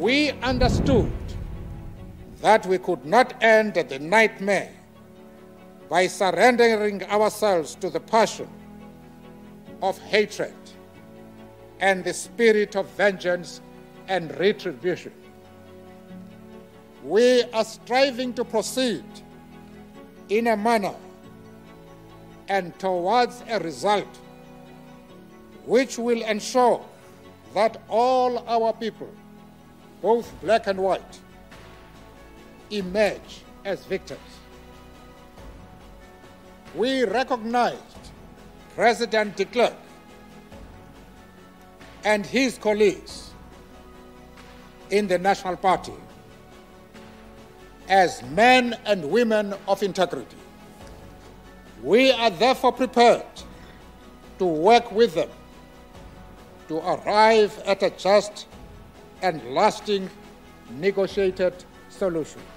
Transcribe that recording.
We understood that we could not end the nightmare by surrendering ourselves to the passion of hatred and the spirit of vengeance and retribution. We are striving to proceed in a manner and towards a result which will ensure that all our people, both black and white, emerge as victors. We recognized President de Klerk and his colleagues in the National Party as men and women of integrity. We are therefore prepared to work with them to arrive at a just and lasting negotiated solution.